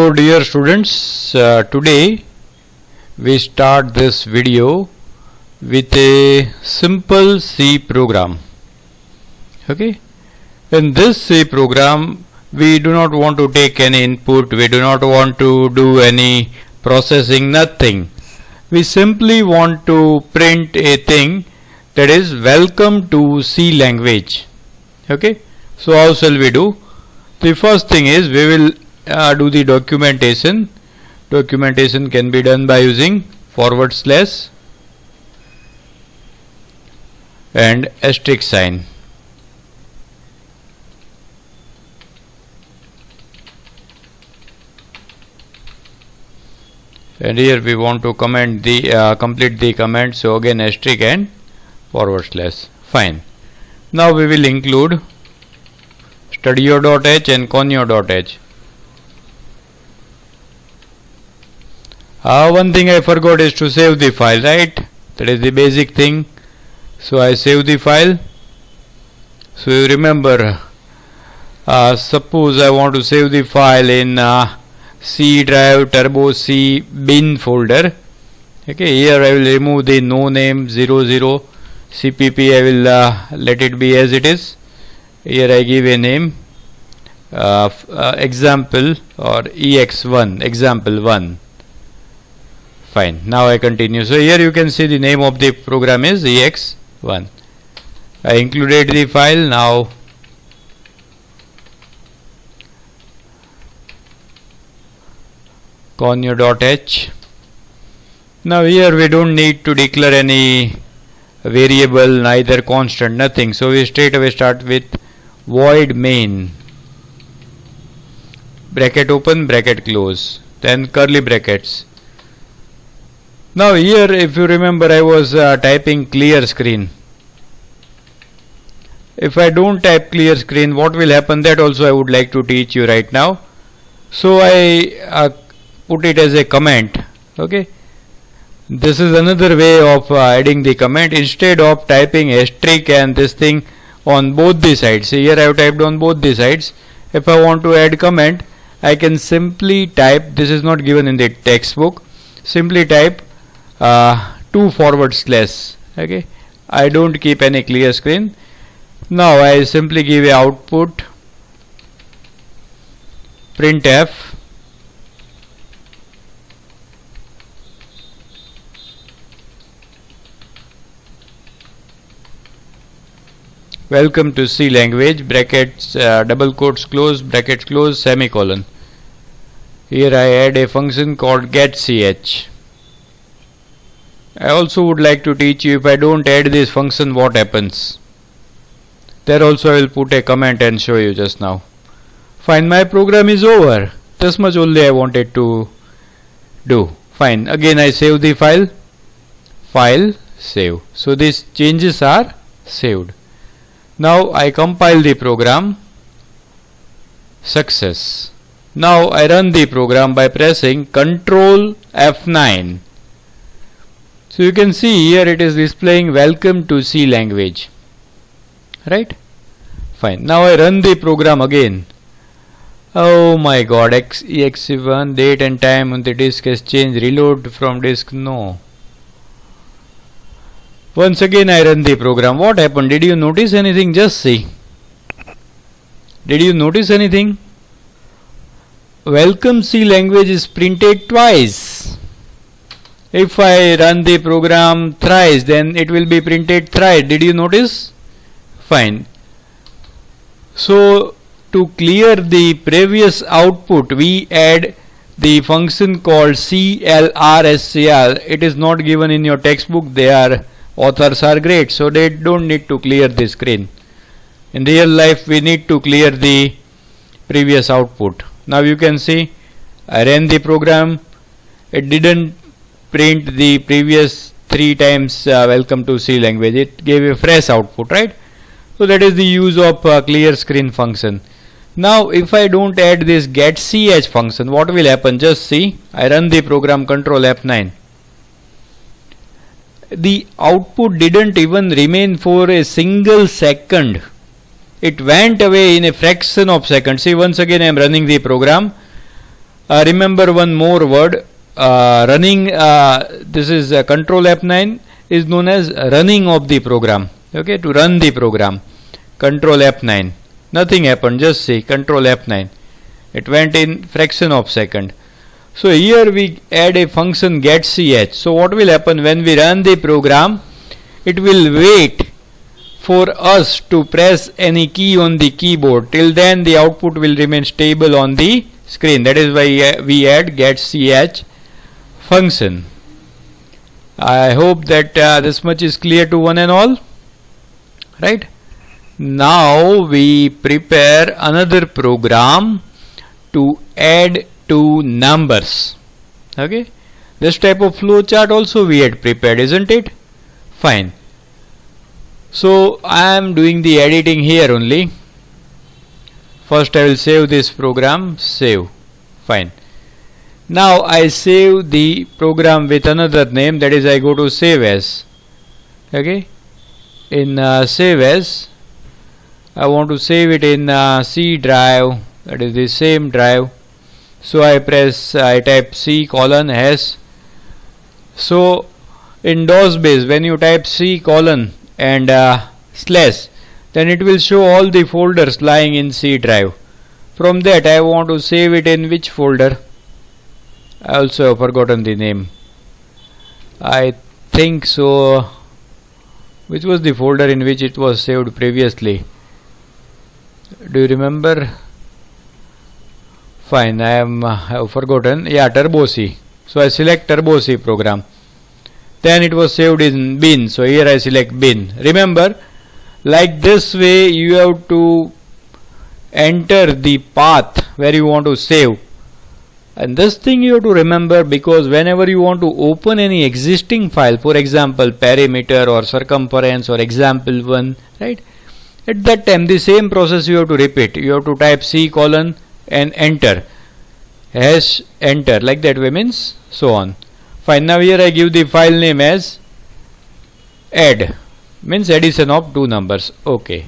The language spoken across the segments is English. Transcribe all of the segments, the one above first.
So dear students, today we start this video with a simple C program. Okay, in this C program we do not want to take any input, we do not want to do any processing, nothing. We simply want to print a thing that is welcome to C language. Okay, so how shall we do? The first thing is we will do the documentation. Documentation can be done by using / and asterisk sign. And here we want to comment the complete the command, so again asterisk and / fine. Now we will include studio.h and conio.h. One thing I forgot is to save the file, right? That is the basic thing. So I save the file. So you remember, suppose I want to save the file in C drive turbo C bin folder. Okay, here I will remove the no name 00 cpp. I will let it be as it is. Here I give a name example or ex1, example 1. Fine. Now I continue. So here you can see the name of the program is ex1. I included the file. Now conio.h. Now here we don't need to declare any variable, neither constant, nothing. So we straight away start with void main, bracket open, bracket close, then curly brackets. Now here, if you remember, I was typing clear screen. If I don't type clear screen, what will happen? That also I would like to teach you right now. So I put it as a comment. Okay, this is another way of adding the comment. Instead of typing asterisk and this thing on both the sides, see here I have typed on both the sides. If I want to add comment, I can simply type, this is not given in the textbook, simply type 2 /. Okay, I don't keep any clear screen. Now I simply give a output printf welcome to C language, brackets, double quotes close, brackets close, semicolon. Here I add a function called getch. I also would like to teach you, if I don't add this function, what happens. There also I will put a comment and show you just now. Fine, my program is over. This much only I wanted to do. Fine, again I save the file. File, save. So these changes are saved. Now I compile the program. Success. Now I run the program by pressing Ctrl F9. So you can see here it is displaying welcome to C language. Right? Fine. Now I run the program again. Oh my god, ex1 date and time on the disk has changed. Reload from disk, no. Once again I run the program. What happened? Did you notice anything? Just see. Did you notice anything? Welcome C language is printed twice. If I run the program thrice, then it will be printed thrice. Did you notice? Fine. So to clear the previous output, we add the function called clrscr. It is not given in your textbook. Their authors are great, so they don't need to clear the screen. In real life, we need to clear the previous output. Now you can see I ran the program. It didn't print the previous 3 times welcome to C language. It gave a fresh output, right? So that is the use of clear screen function. Now if I don't add this getch function, what will happen? Just see, I run the program, Ctrl F9. The output didn't even remain for a single second. It went away in a fraction of second. See, once again I am running the program. Remember one more word, running, this is control F9 is known as running of the program. Okay, to run the program, control F9. Nothing happened, just see control F9. It went in fraction of second. So here we add a function getCH. So what will happen when we run the program? It will wait for us to press any key on the keyboard. Till then the output will remain stable on the screen. That is why we add getCH function. I hope that this much is clear to one and all. Right? Now we prepare another program to add two numbers. Okay, this type of flow chart also we had prepared, isn't it? Fine. So I am doing the editing here only. First I will save this program. Save. Fine. Now I save the program with another name, that is I go to save as. Okay, in save as I want to save it in C drive, that is the same drive. So I type C colon S. So in DOS base, when you type C colon and slash, then it will show all the folders lying in C drive. From that I want to save it in which folder? I also have forgotten the name. I think so. Which was the folder in which it was saved previously? Do you remember? Fine, I have forgotten. Yeah, Turbo C. So I select Turbo C program. Then it was saved in bin. So here I select bin. Remember, like this way you have to enter the path where you want to save. And this thing you have to remember, because whenever you want to open any existing file, for example perimeter or circumference or example1, right? At that time the same process you have to repeat. You have to type C colon and enter, hash enter, like that way, means so on. Fine. Now here I give the file name as add, means addition of two numbers. Okay,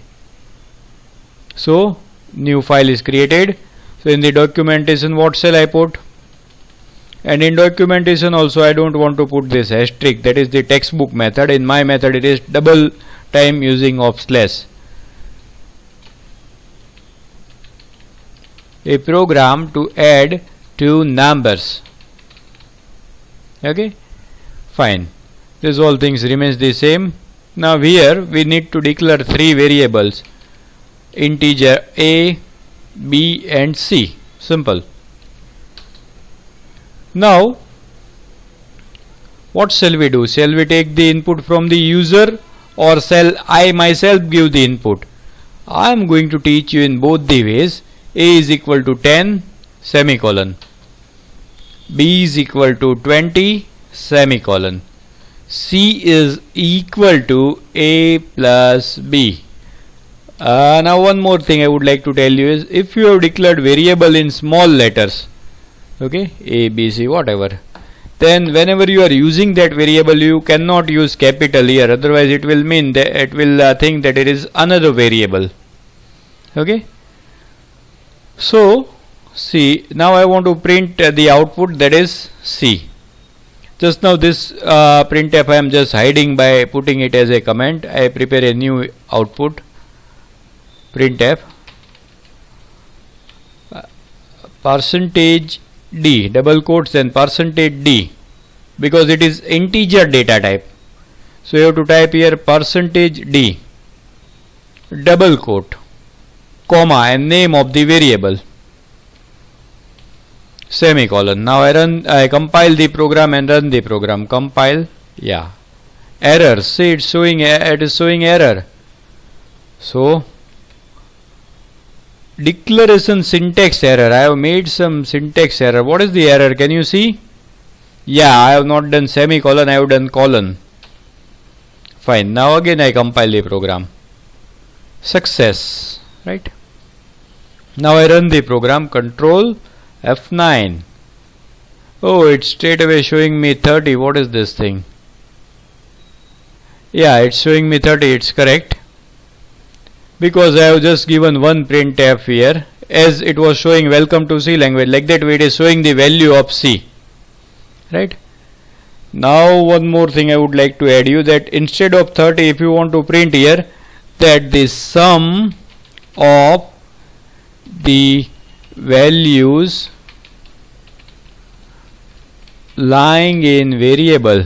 so new file is created. So in the documentation what shall I put? And in documentation also I don't want to put this asterisk, that is the textbook method. In my method it is double time using of slash. A program to add two numbers. Okay, fine. This all things remains the same. Now here we need to declare three variables, integer a, b and c. Simple. Now what shall we do? Shall we take the input from the user, or shall I myself give the input? I am going to teach you in both the ways. A is equal to 10 semicolon, B is equal to 20 semicolon, C is equal to A plus B. Now one more thing I would like to tell you is, if you have declared variable in small letters, okay, A, B, C, whatever, then whenever you are using that variable you cannot use capital here, otherwise it will mean that it will think that it is another variable. Okay, so see, now I want to print the output, that is C. Just now this printf I am just hiding by putting it as a comment. I prepare a new output, printf percentage %d, double quotes and %d, because it is integer data type. So you have to type here %d, double quote, comma and name of the variable, semicolon. Now I compile the program and run the program. Compile, yeah. Error, see it is showing error. So declaration syntax error. I have made some syntax error. What is the error? Can you see? Yeah, I have not done semicolon, I have done colon. Fine. Now again I compile the program. Success. Right. Now I run the program. Control F9. Oh, it's straight away showing me 30. What is this thing? Yeah, it's showing me 30. It's correct, because I have just given one printf here. as it was showing welcome to C language, like that way it is showing the value of C, right? Now one more thing I would like to add you, that instead of 30, if you want to print here that the sum of the values lying in variable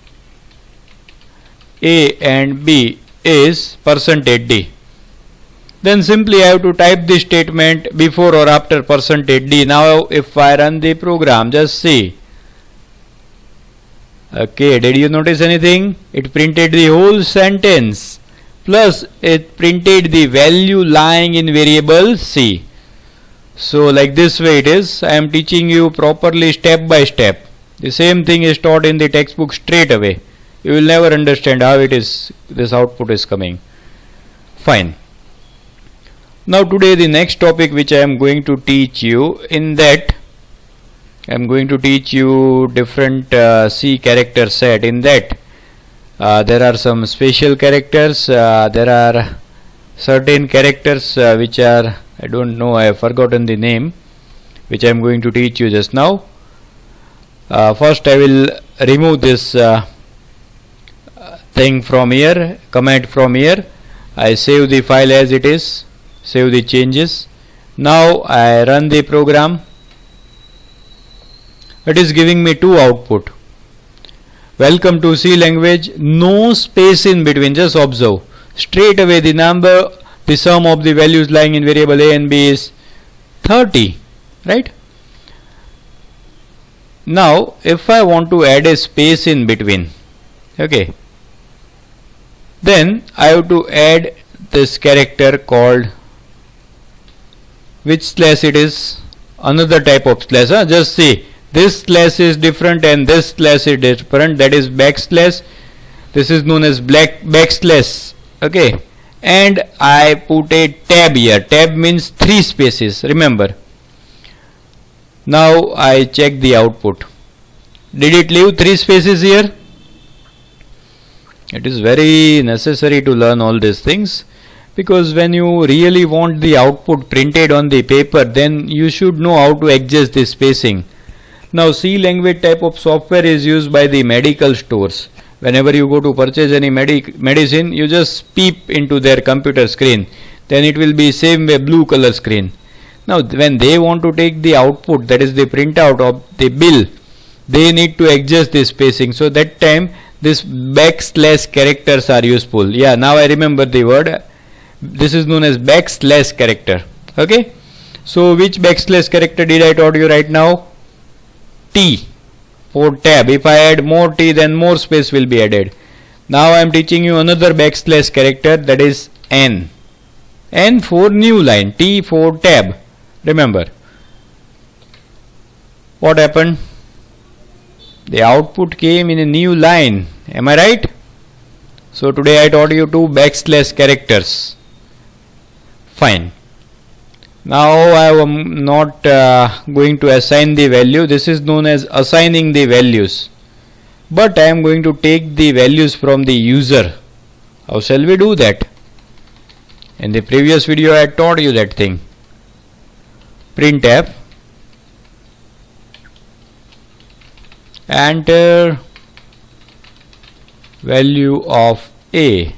A and B is %D, then simply I have to type this statement before or after %D. Now if I run the program, just see. Okay, did you notice anything? It printed the whole sentence, plus it printed the value lying in variable C. So like this way it is. I am teaching you properly step by step. The same thing is taught in the textbook straight away. You will never understand how it is, this output is coming. Fine. Now today the next topic which I am going to teach you, in that I am going to teach you different C character set. In that there are some special characters, there are certain characters which are, I don't know, I have forgotten the name, which I am going to teach you just now. First I will remove this thing from here, comment from here. I save the file as it is, save the changes. Now I run the program. It is giving me two output. Welcome to C language, no space in between, just observe. Straight away the number, the sum of the values lying in variable A and B is 30, right? Now if I want to add a space in between, okay, then I have to add this character called, which slash it is? Another type of slash. Just see, this slash is different and this slash is different, that is backslash. This is known as backslash, okay, and I put a tab here. Tab means 3 spaces, remember. Now I check the output. Did it leave 3 spaces here? It is very necessary to learn all these things, because when you really want the output printed on the paper, then you should know how to adjust the spacing. Now C language type of software is used by the medical stores. Whenever you go to purchase any medicine, you just peep into their computer screen, then it will be same way blue color screen. Now when they want to take the output, that is the printout of the bill, they need to adjust the spacing. So that time this backslash characters are useful. Yeah, now I remember the word. This is known as backslash character. Okay. So which backslash character did I taught you right now? T for tab. If I add more T, then more space will be added. Now I am teaching you another backslash character, that is N. N for new line, T for tab. Remember. What happened? The output came in a new line. Am I right? So today I taught you 2 backslash characters. Fine. Now I am not going to assign the value. This is known as assigning the values. But I am going to take the values from the user. How shall we do that? In the previous video I taught you that thing. Printf, enter value of A,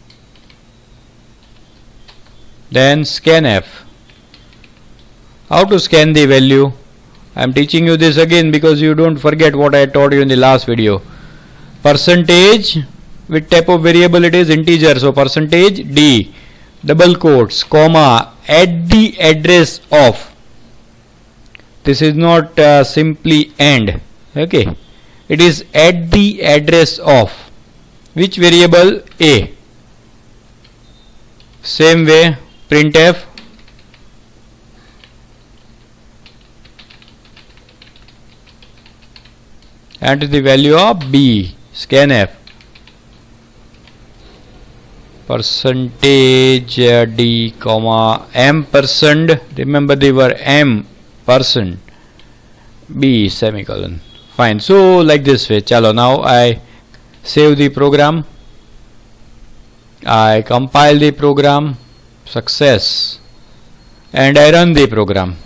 then scanf. How to scan the value? I am teaching you this again because you don't forget what I taught you in the last video. Percentage, which type of variable it is? Integer. So percentage D, double quotes, comma, at the address of. This is not simply AND. Okay. It is at the address of which variable? A. Same way, printf, enter the value of B, scanf, percentage D, comma, ampersand, remember the word M, percent, B, semicolon. Fine. So like this way. Chalo, now I save the program, I compile the program, success, and I run the program.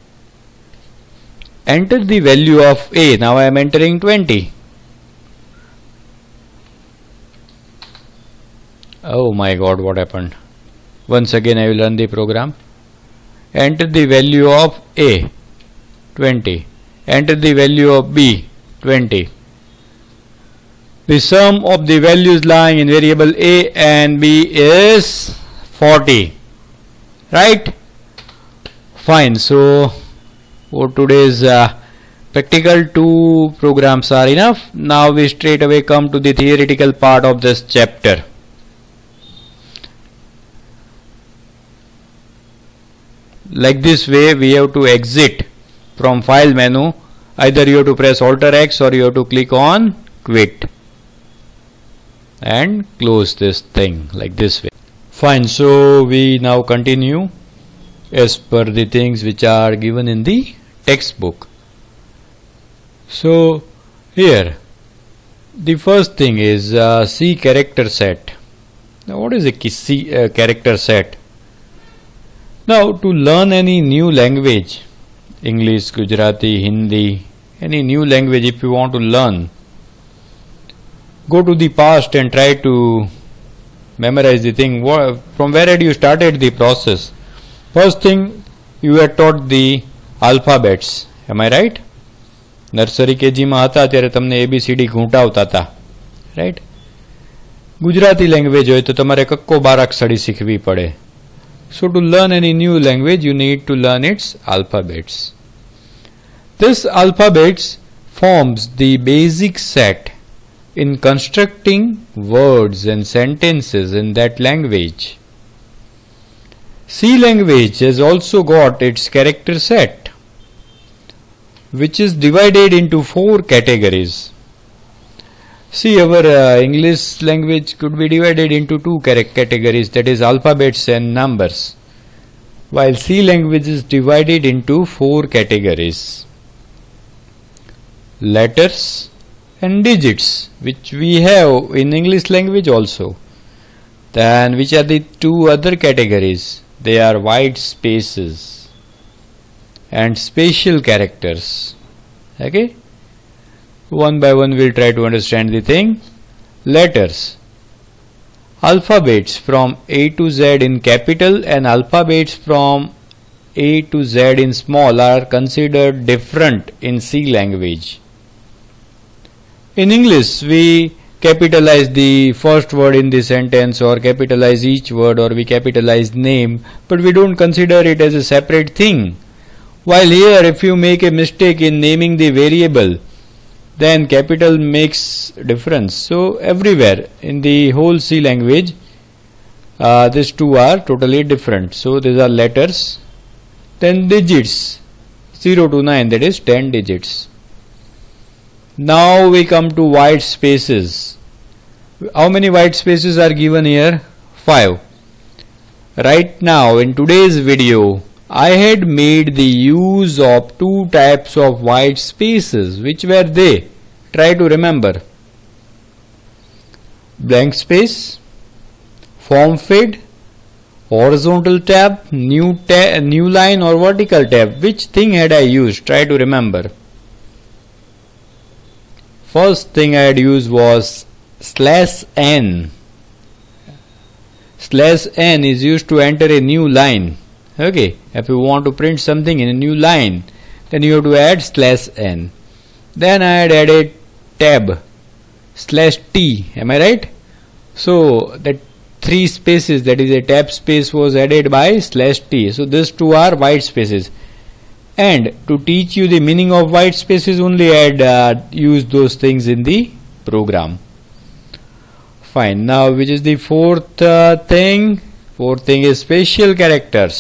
Enter the value of A. Now I am entering 20. Oh my god, what happened? Once again I will run the program. Enter the value of A, 20. Enter the value of B, 20. The sum of the values lying in variable A and B is 40. Right? Fine. So for today's practical, 2 programs are enough. Now we straight away come to the theoretical part of this chapter. Like this way we have to exit from file menu. Either you have to press Alt X or you have to click on quit and close this thing like this way. Fine. So we now continue as per the things which are given in the textbook. So here the first thing is C character set. Now what is a C character set? Now to learn any new language, English, Gujarati, Hindi, any new language, if you want to learn, go to the past and try to memorize the thing. From where had you started the process? First thing, you were taught the alphabets. Am I right? Nursery KG માં હતા ત્યારે તમને ABCD ઘૂંટાવતા હતા. Right? Gujarati language હોય તો તમારે કક્કો બારાક્ષરી શીખવી પડે. So to learn any new language, you need to learn its alphabets. This alphabets forms the basic set in constructing words and sentences in that language. C language has also got its character set, which is divided into 4 categories. See, our English language could be divided into 2 categories, that is alphabets and numbers, while C language is divided into 4 categories: letters and digits, which we have in English language also. Then which are the 2 other categories? They are white spaces and special characters. Okay? One by one we'll try to understand the thing. Letters. Alphabets from A to Z in capital and alphabets from A to Z in small are considered different in C language. In English, we capitalize the first word in the sentence, or capitalize each word, or we capitalize name, but we don't consider it as a separate thing. While here, if you make a mistake in naming the variable, then capital makes difference. So everywhere in the whole C language, these 2 are totally different. So these are letters. Then digits, 0 to 9, that is 10 digits. Now we come to white spaces. How many white spaces are given here? 5. Right now in today's video, I had made the use of 2 types of white spaces. Which were they? Try to remember. Blank space, form fed, horizontal tab, new line, or vertical tab. Which thing had I used? Try to remember. First thing I had used was /n. /n is used to enter a new line. Okay, if you want to print something in a new line, then you have to add /n. Then I had added tab, /t. Am I right? So that 3 spaces, that is a tab space, was added by /t. So these 2 are white spaces. And to teach you the meaning of white spaces, only I had used those things in the program. Fine. Now which is the 4th thing? 4th thing is special characters.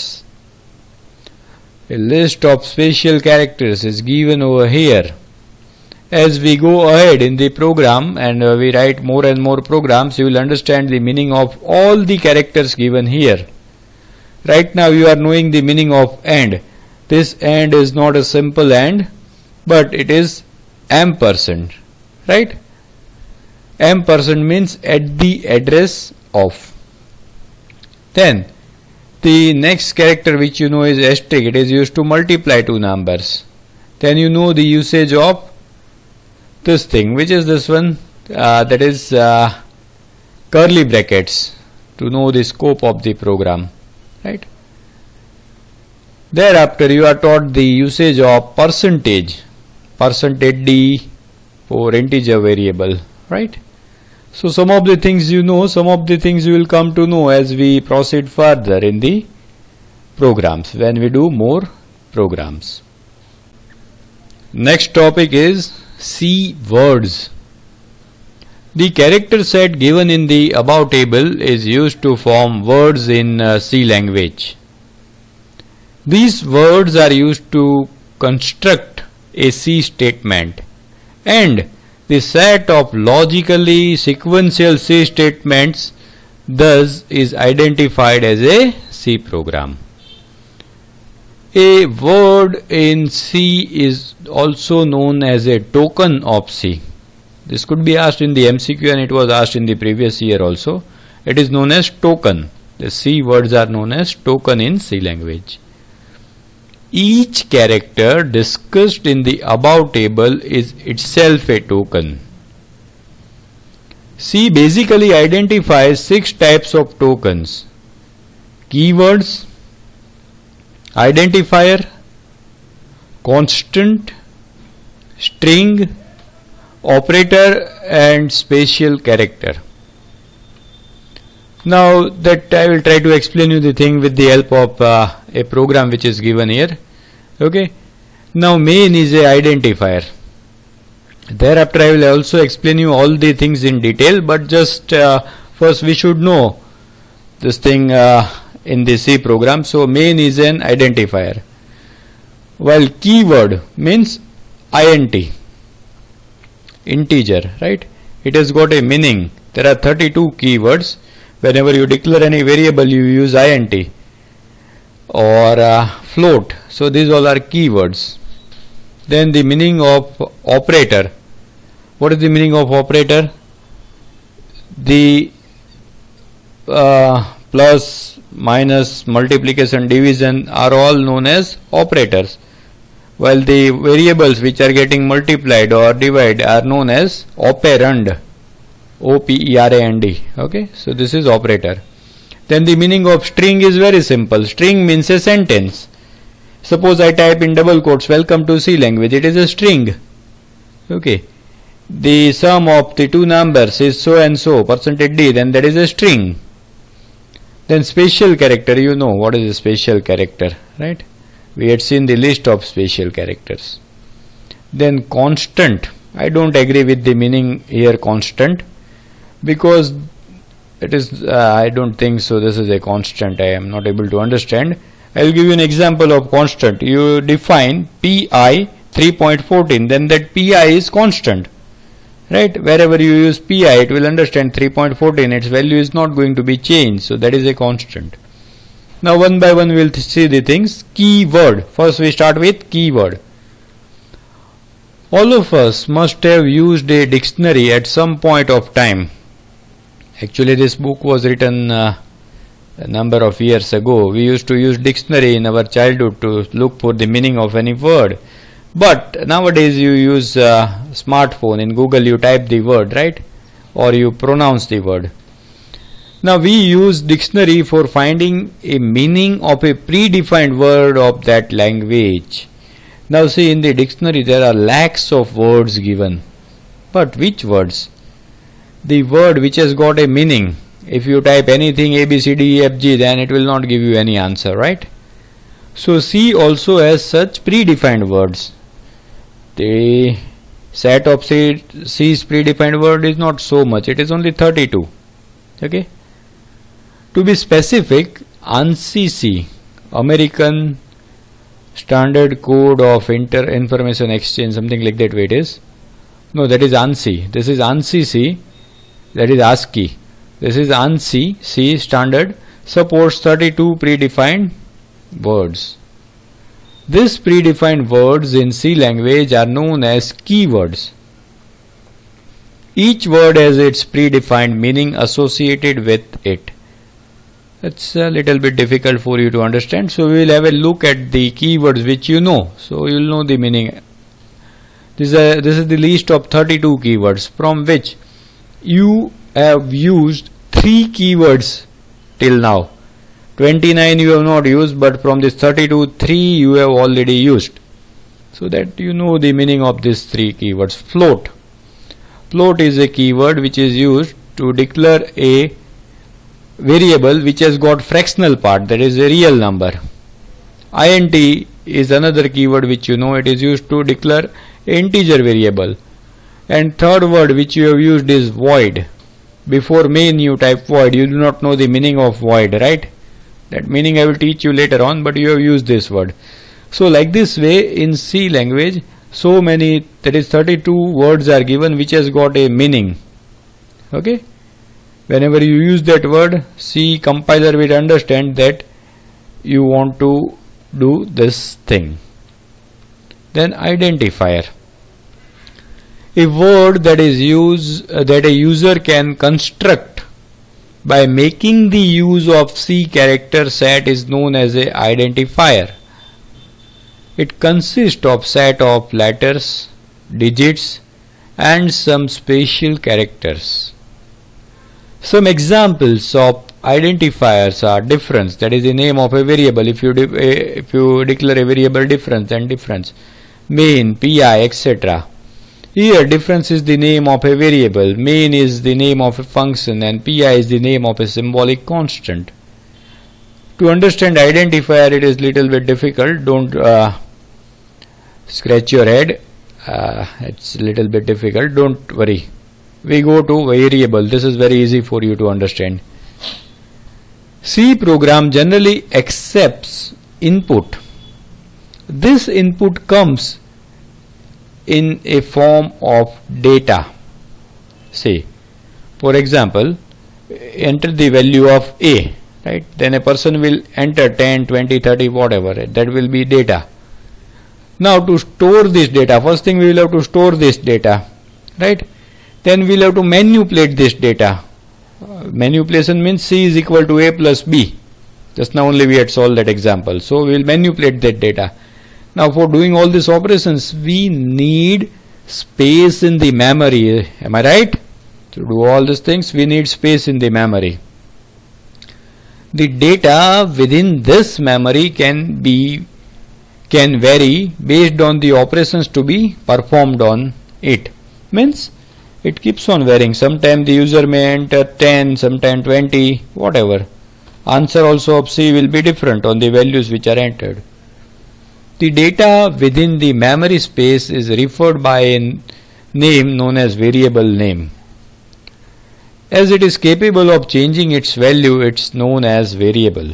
A list of special characters is given over here. As we go ahead in the program and we write more and more programs, you will understand the meaning of all the characters given here. Right now you are knowing the meaning of AND. This AND is not a simple AND, but it is ampersand. Right? Ampersand means at the address of. Then the next character which you know is asterisk. It is used to multiply two numbers. Then you know the usage of this thing. Which is this one? That is curly brackets, to know the scope of the program, right? Thereafter you are taught the usage of percentage %d for integer variable, right? So some of the things you know, some of the things you will come to know as we proceed further in the programs, when we do more programs. Next topic is C words. The character set given in the above table is used to form words in C language. These words are used to construct a C statement, and the set of logically sequential C statements thus is identified as a C program. A word in C is also known as a token of C. This could be asked in the MCQ, and it was asked in the previous year also. It is known as token. The C words are known as token in C language. Each character discussed in the above table is itself a token. C basically identifies 6 types of tokens: keywords, identifier, constant, string, operator, and special character. Now that I will try to explain you the thing with the help of a program which is given here. Okay. Now main is a identifier. Thereafter I will also explain you all the things in detail, but just first we should know this thing in the C program. So main is an identifier, while keyword means int, integer, right? It has got a meaning. There are 32 keywords. Whenever you declare any variable, you use int or float. So these all are keywords. Then the meaning of operator. What is the meaning of operator? The plus, minus, multiplication, division are all known as operators, while the variables which are getting multiplied or divided are known as operand. OPERAND. Okay, so this is operator. Then the meaning of string is very simple. String means a sentence. Suppose I type in double quotes, welcome to C language, it is a string. Okay, the sum of the two numbers is so and so %d, then that is a string. Then special character, you know what is a special character, right? We had seen the list of special characters. Then constant. I don't agree with the meaning here, constant, because it is I don't think so this is a constant. I am not able to understand. I will give you an example of constant. You define pi 3.14, then that pi is constant, right? Wherever you use pi, it will understand 3.14, its value is not going to be changed, so that is a constant. Now one by one we will see the things. Keyword. First we start with keyword. All of us must have used a dictionary at some point of time. Actually this book was written a number of years ago. We used to use dictionary in our childhood to look for the meaning of any word. But nowadays you use smartphone. In Google you type the word, right? Or you pronounce the word. Now we use dictionary for finding a meaning of a predefined word of that language. Now see, in the dictionary there are lakhs of words given. But which words? The word which has got a meaning. If you type anything A, B, C, D, E, F, G, then it will not give you any answer, right? So C also has such predefined words. The set of C's predefined word is not so much. It is only 32. Okay. To be specific, ANSI C, American Standard Code of Information Exchange, something like that way it is. No, that is ANSI. This is ANSI C, that is ASCII. This is ANSI C standard, supports 32 predefined words. These predefined words in C language are known as keywords. Each word has its predefined meaning associated with it. It's a little bit difficult for you to understand. So we will have a look at the keywords which you know. So you will know the meaning. This is the list of 32 keywords from which you have used 3 keywords till now. 29 you have not used, but from this 32, 3 you have already used. So that you know the meaning of these 3 keywords. Float. Float is a keyword which is used to declare a variable which has got fractional part, that is a real number. Int is another keyword which you know, it is used to declare integer variable. And third word which you have used is void. Before main you type void. You do not know the meaning of void, right? That meaning I will teach you later on, but you have used this word. So like this way in C language, so many, that is 32 words are given which has got a meaning. Okay? Whenever you use that word, C compiler will understand that you want to do this thing. Then identifier. A word that is used that a user can construct by making the use of C character set is known as a identifier. It consists of set of letters, digits, and some special characters. Some examples of identifiers are difference, that is the name of a variable. If you declare a variable difference, then difference, main, pi, etc. Here difference is the name of a variable, main is the name of a function, and pi is the name of a symbolic constant. To understand identifier it is little bit difficult. Don't scratch your head. It's a little bit difficult. Don't worry. We go to variable. This is very easy for you to understand. C program generally accepts input. This input comes in a form of data. Say, for example, enter the value of A, right? Then a person will enter 10, 20, 30, whatever. That will be data. Now to store this data, first thing we will have to store this data, right? Then we will have to manipulate this data. Manipulation means C is equal to A plus B. Just now only we had solved that example. So we will manipulate that data. Now for doing all these operations, we need space in the memory. Am I right? To do all these things, we need space in the memory. The data within this memory can vary based on the operations to be performed on it. Means it keeps on varying. Sometimes the user may enter 10, sometimes 20, whatever. Answer also of C will be different on the values which are entered. The data within the memory space is referred by a name known as variable name. As it is capable of changing its value, it's known as variable.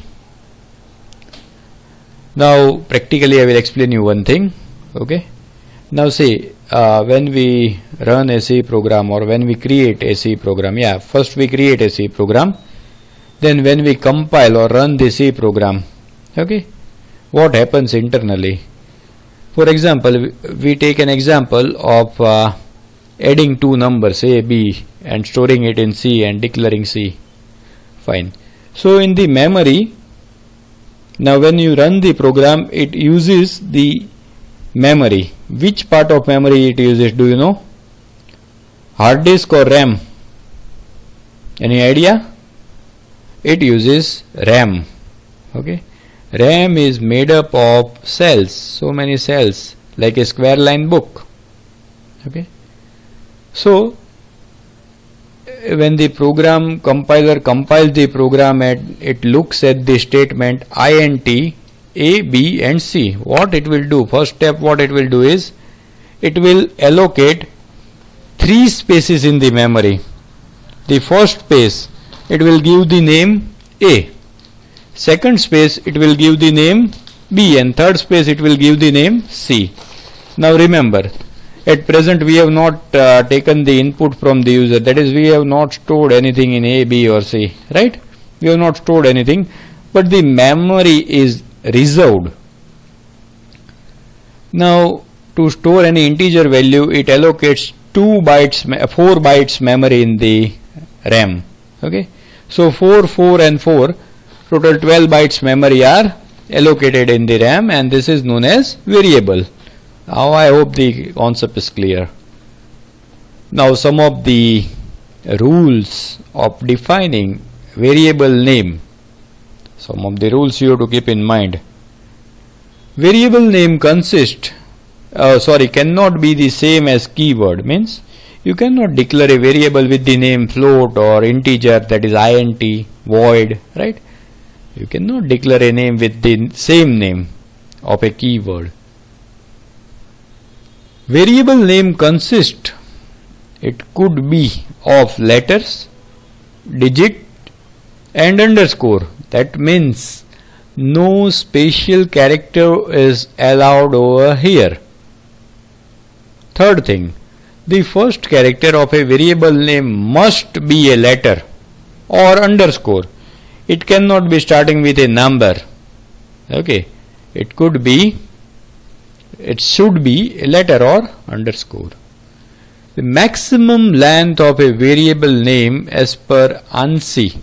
Now practically I will explain you one thing. Okay. Now say when we run a C program or when we create a C program, first we create a C program, then when we compile or run the C program, okay, what happens internally? For example, we take an example of adding 2 numbers A, B and storing it in C and declaring C. Fine. So in the memory, now when you run the program, it uses the memory. Which part of memory it uses, do you know? Hard disk or RAM? Any idea? It uses RAM. Okay. RAM is made up of cells, so many cells, like a square line book. Okay. So when the program compiler compiles the program and it looks at the statement int A, B and C, what it will do? First step what it will do is it will allocate 3 spaces in the memory. The first space it will give the name A, second space it will give the name B, and third space it will give the name C. Now remember, at present we have not taken the input from the user, that is we have not stored anything in A, B or C, right? We have not stored anything, but the memory is reserved. Now to store any integer value, it allocates 4 bytes memory in the RAM. Okay, so 4, 4 and 4, Total 12 bytes memory are allocated in the RAM, and this is known as variable. Now I hope the concept is clear. Now some of the rules of defining variable name. Some of the rules you have to keep in mind. Variable name cannot be the same as keyword. Means you cannot declare a variable with the name float or integer, that is int, void, right? You cannot declare a name with the same name of a keyword. Variable name consists, it could be of letters, digit and underscore. That means no special character is allowed over here. Third thing, the first character of a variable name must be a letter or underscore. It cannot be starting with a number. Okay, it should be a letter or underscore. The maximum length of a variable name as per ANSI,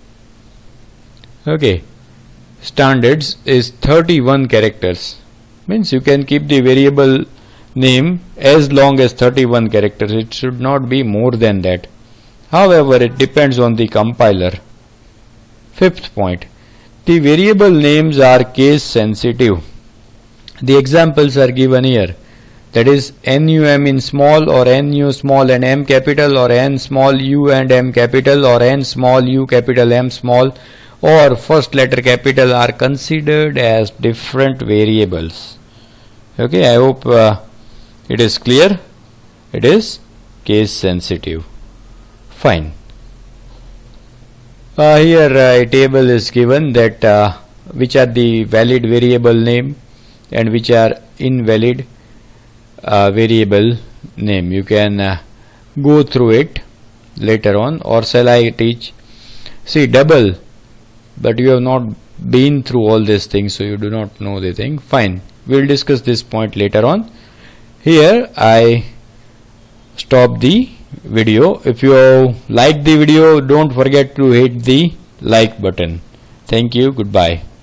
okay, standards is 31 characters. Means you can keep the variable name as long as 31 characters. It should not be more than that. However, it depends on the compiler. Fifth point, the variable names are case sensitive. The examples are given here. That is NUM in small or NU small and M capital, or N small U and M capital, or N small U capital M small, or first letter capital are considered as different variables. Okay, I hope it is clear. It is case sensitive. Fine. Here a table is given that which are the valid variable name and which are invalid variable name. You can go through it later on, or shall I teach? See, double, but you have not been through all these things, so you do not know the thing. Fine, we will discuss this point later on. Here I stop the video. If you like the video, don't forget to hit the like button. Thank you. Goodbye.